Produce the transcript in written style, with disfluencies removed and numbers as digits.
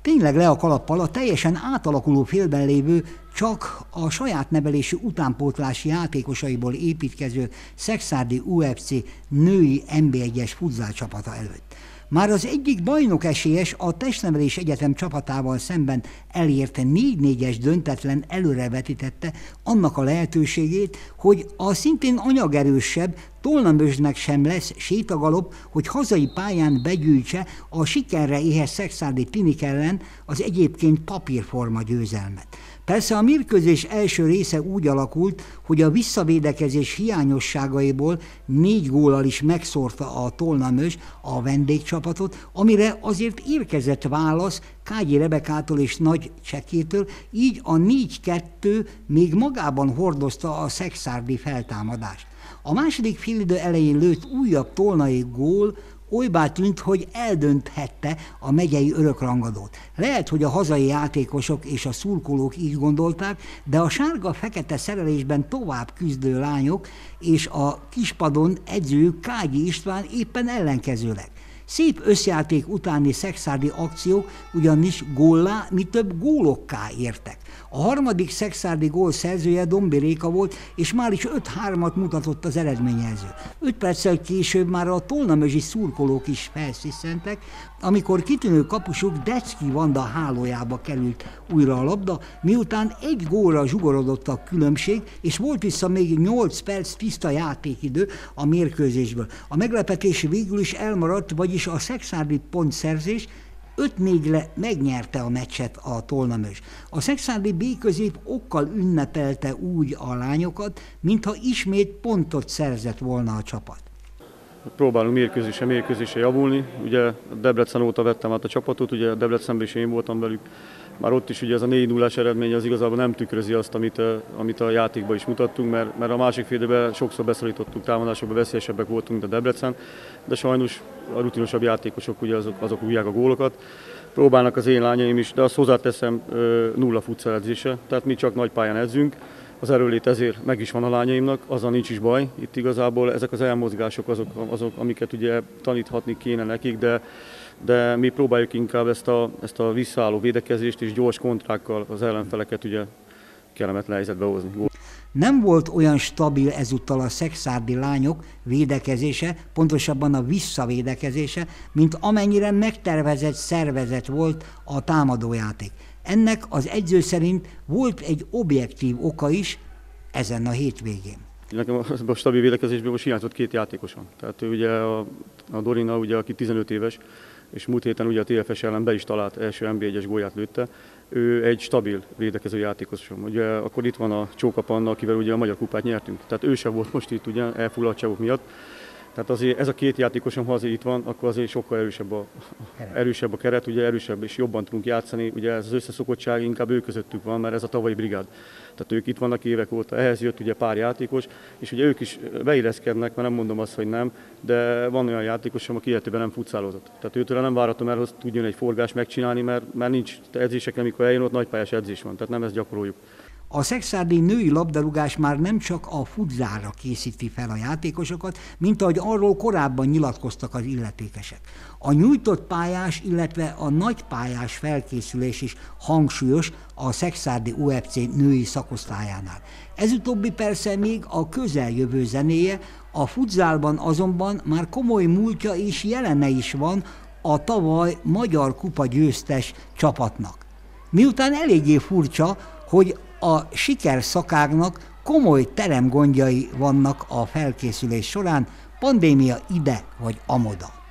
tényleg le a kalappal, a teljesen átalakuló félben lévő, csak a saját nevelésű utánpótlási játékosaiból építkező Szekszárdi UFC női NB1-es futzál csapata előtt. Már az egyik bajnok esélyes a Testnevelés Egyetem csapatával szemben elért 4-4-es döntetlen előrevetítette annak a lehetőségét, hogy a szintén anyagerősebb Tolnamözsnek sem lesz sétagalop, hogy hazai pályán begyűjtse a sikerre éhes szekszárdi tinik ellen az egyébként papírforma győzelmet. Persze a mérkőzés első része úgy alakult, hogy a visszavédekezés hiányosságaiból 4 góllal is megszórta a Tolnamözs a vendégcsapatot, amire azért érkezett válasz Kágyi Rebekától és Nagy Csekétől, így a 4-2 még magában hordozta a szekszárdi feltámadást. A második félidő elején lőtt újabb tolnai gól olybá tűnt, hogy eldönthette a megyei örökrangadót. Lehet, hogy a hazai játékosok és a szurkolók így gondolták, de a sárga-fekete szerelésben tovább küzdő lányok és a kispadon edzőjük Kágyi István éppen ellenkezőleg. Szép összjáték utáni szekszárdi akciók ugyanis góllá, mi több gólokká értek. A harmadik szekszárdi gól szerzője Dombi Réka volt, és már is 5-3-at mutatott az eredményező. 5 perccel később már a tolnamözsi szurkolók is felsziszentek, amikor kitűnő kapusuk Decki Vanda hálójába került újra a labda, miután 1 gólra zsugorodott a különbség, és volt vissza még 8 perc tiszta játékidő a mérkőzésből. A meglepetés végül is elmaradt, vagyis a szekszárdi pontszerzés 5-4-re megnyerte a meccset a Tolnamözs. A szekszárdi B-közép okkal ünnepelte úgy a lányokat, mintha ismét pontot szerzett volna a csapat. Próbálunk mérkőzésre javulni. Ugye Debrecen óta vettem át a csapatot, ugye Debrecenben is én voltam velük. Már ott is ugye ez a 4-0-as eredmény az igazából nem tükrözi azt, amit a játékban is mutattunk, mert a másik fél időben sokszor beszorítottuk, támadásokban veszélyesebbek voltunk, mint a Debrecen, de sajnos a rutinosabb játékosok ugye azok rúgják a gólokat. Próbálnak az én lányaim is, de azt hozzáteszem, 0 futsal edzése, tehát mi csak nagy pályán edzünk. Az erőlét ezért meg is van a lányaimnak, azzal nincs is baj. Itt igazából ezek az elmozgások azok amiket ugye taníthatni kéne nekik, de mi próbáljuk inkább ezt a visszaálló védekezést és gyors kontrákkal az ellenfeleket ugye kellemetlen helyzetbe hozni. Nem volt olyan stabil ezúttal a szekszárdi lányok védekezése, pontosabban a visszavédekezése, mint amennyire megtervezett, szervezett volt a támadójáték. Ennek az edző szerint volt egy objektív oka is ezen a hétvégén. Nekem a stabil védekezésben most hiányzott 2 játékosom. Tehát ugye a Dorina, ugye, aki 15 éves, és múlt héten ugye a TFS ellen be is talált, első NB1-es gólját lőtte. Ő egy stabil védekező játékosom. Ugye akkor itt van a Csóka Panna, akivel ugye a Magyar Kupát nyertünk. Tehát ő sem volt most itt ugye elfulladtságok miatt. Tehát azért ez a 2 játékosom, ha azért itt van, akkor azért sokkal erősebb a keret, ugye erősebb és jobban tudunk játszani. Ugye ez az összeszokottság inkább ő közöttük van, mert ez a tavalyi brigád. Tehát ők itt vannak évek óta, ehhez jött ugye pár játékos, és ugye ők is beilleszkednek, mert nem mondom azt, hogy nem, de van olyan játékosom, aki életében nem futszálozott. Tehát őtől nem várhatom el, hogy tudjon egy forgást megcsinálni, mert nincs edzéseken, amikor eljön, ott nagypályás edzés van, tehát nem ezt gyakoroljuk. A szekszárdi női labdarúgás már nem csak a futzálra készíti fel a játékosokat, mint ahogy arról korábban nyilatkoztak az illetékesek. A nyújtott pályás, illetve a nagypályás felkészülés is hangsúlyos a szekszárdi UFC női szakosztályánál. Ez utóbbi persze még a közeljövő zenéje, a futzálban azonban már komoly múltja és jelene is van a tavaly Magyar Kupa győztes csapatnak. Miután eléggé furcsa, hogy a sikerszakágnak komoly teremgondjai vannak a felkészülés során, pandémia ide vagy amoda.